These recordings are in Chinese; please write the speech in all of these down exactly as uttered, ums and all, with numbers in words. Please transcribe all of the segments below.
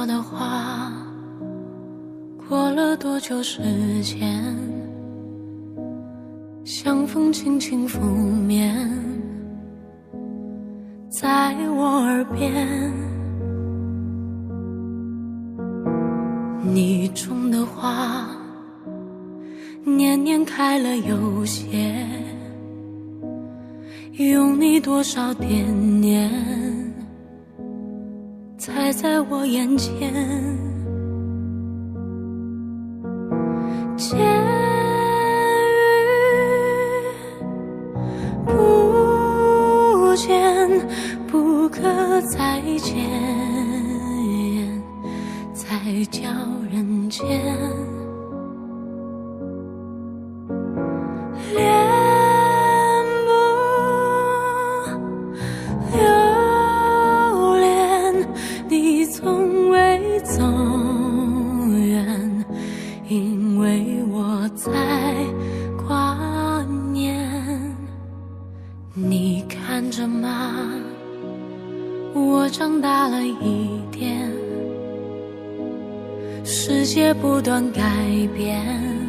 的话，过了多久时间，像风轻轻拂面，在我耳边。你种的花年年开了有谢，用你多少惦念才在我眼前。见与不见，不可再见，才叫人间。恋不留恋，你从未走远，因为我在挂念。你看着吗？我长大了一点，世界不断改变，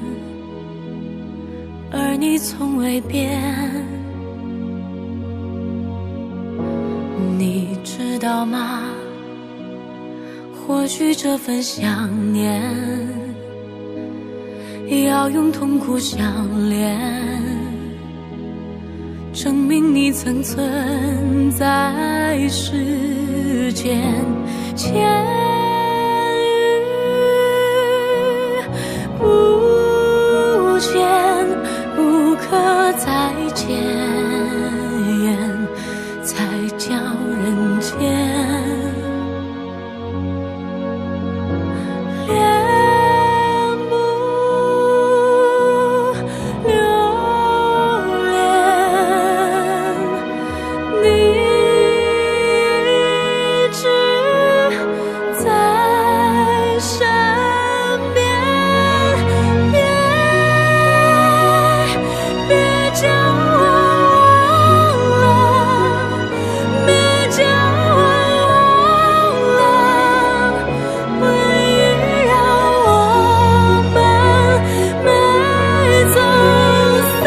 而你从未变。你知道吗？或许这份想念要用痛苦相连，证明你曾存在世间。千不见，不可再见，才叫人间。恋不留恋，你一直在身边。将我忘了，别将我忘了，回忆让我们没走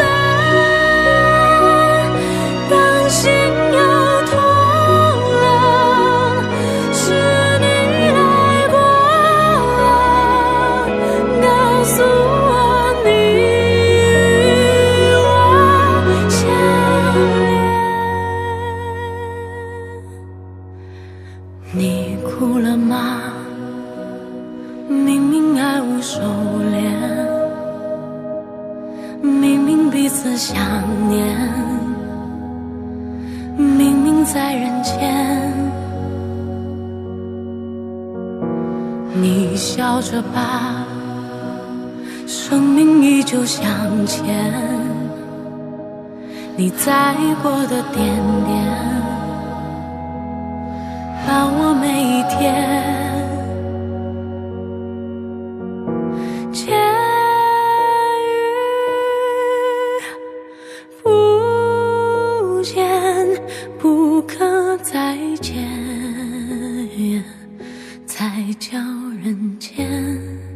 散。当心要痛了，是你来过了，告诉我你你哭了吗？明明爱无收敛，明明彼此想念，明明在人间。你笑着吧，生命依旧向前，你在过的点点伴我每一天。见与不见，不可再见，才叫人间。